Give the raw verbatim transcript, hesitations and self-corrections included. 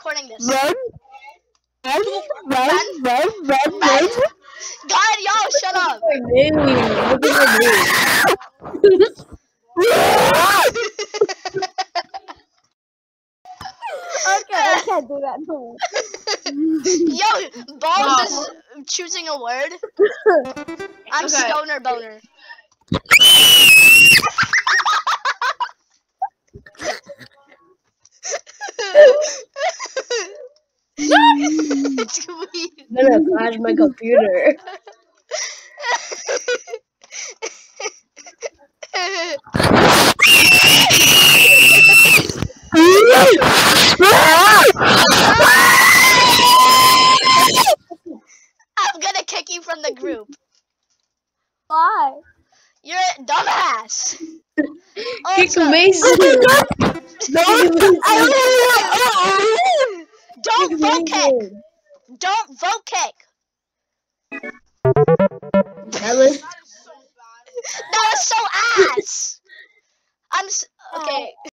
recording this. Run. Run. Run. Run. Run. Run. Run. God, y'all, shut up. What is your name? What is your name? Okay, I can't do that. No. Yo, Balls Wow. is choosing a word. I'm Okay. stoner boner. It's weird. I'm gonna crash my computer. I'm gonna kick you from the group. Why? You're a dumbass. Kick Also, Mason. don't Kick vote kick. Mason. Don't vote kick. That was That was so ass. I'm s okay.